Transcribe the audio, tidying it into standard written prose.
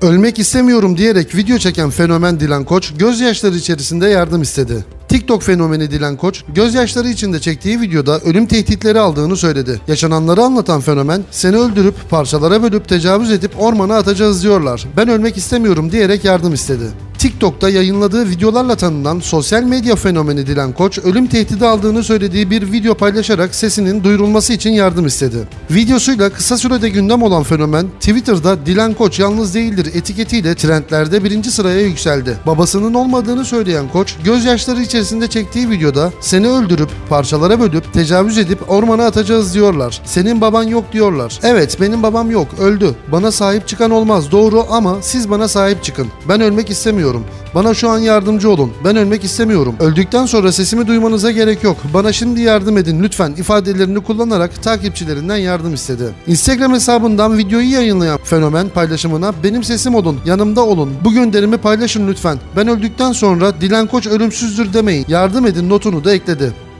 Ölmek istemiyorum diyerek video çeken fenomen Dilan Koç, gözyaşları içerisinde yardım istedi. TikTok fenomeni Dilan Koç, gözyaşları içinde çektiği videoda ölüm tehditleri aldığını söyledi. Yaşananları anlatan fenomen, "Seni öldürüp parçalara bölüp tecavüz edip ormana atacağız diyorlar. Ben ölmek istemiyorum" diyerek yardım istedi. TikTok'ta yayınladığı videolarla tanınan sosyal medya fenomeni Dilan Koç, ölüm tehdidi aldığını söylediği bir video paylaşarak sesinin duyurulması için yardım istedi. Videosuyla kısa sürede gündem olan fenomen, Twitter'da "Dilan Koç yalnız değildir" etiketiyle trendlerde 1. sıraya yükseldi. Babasının olmadığını söyleyen Koç, gözyaşları içerisinde çektiği videoda "Seni öldürüp parçalara bölüp tecavüz edip ormana atacağız diyorlar. Senin baban yok diyorlar. Evet, benim babam yok, öldü. Bana sahip çıkan olmaz, doğru, ama siz bana sahip çıkın. Ben ölmek istemiyorum. Bana şu an yardımcı olun. Ben ölmek istemiyorum. Öldükten sonra sesimi duymanıza gerek yok. Bana şimdi yardım edin lütfen" ifadelerini kullanarak takipçilerinden yardım istedi. Instagram hesabından videoyu yayınlayan fenomen paylaşımına "Benim sesim olun, yanımda olun. Bu gönderimi paylaşın lütfen. Ben öldükten sonra Dilan Koç ölümsüzdür demeyin. Yardım edin" notunu da ekledi.